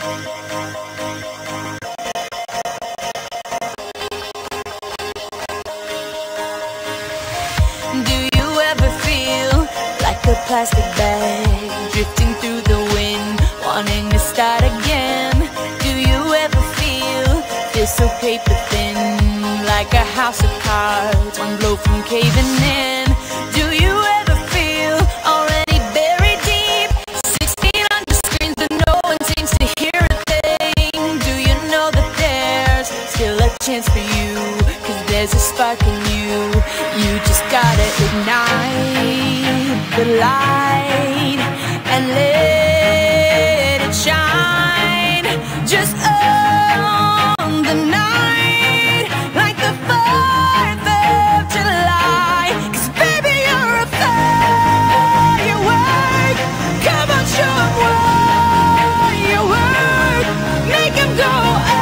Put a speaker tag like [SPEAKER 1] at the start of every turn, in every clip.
[SPEAKER 1] Do you ever feel like a plastic bag drifting through the wind, wanting to start again? Do you ever feel so paper thin, like a house of cards, one blow from caving in? Do you ever feel already buried deep, 1600 screens but no one seems to hear a thing? Do you know that there's still a chance for you, 'cause there's a spark in you? You just gotta ignite the light and let it shine. Just on the night, like the 4th of July. 'Cause baby, you're a firework. Come on, show 'em what you work. Make 'em go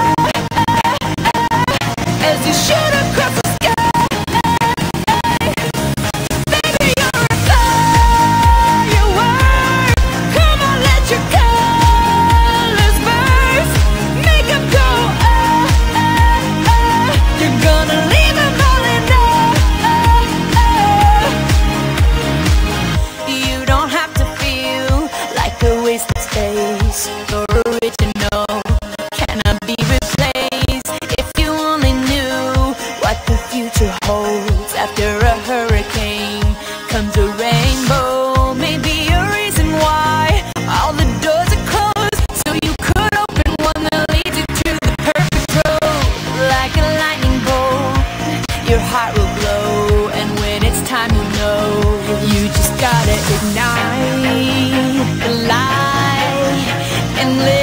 [SPEAKER 1] as you shoot across the sky. Space, your original cannot be replaced. If you only knew what the future holds, after a hurricane comes a rainbow. Maybe a reason why all the doors are closed, so you could open one that leads you to the perfect road. Like a lightning bolt, your heart will glow, and when it's time, you know you just gotta ignite the light and live.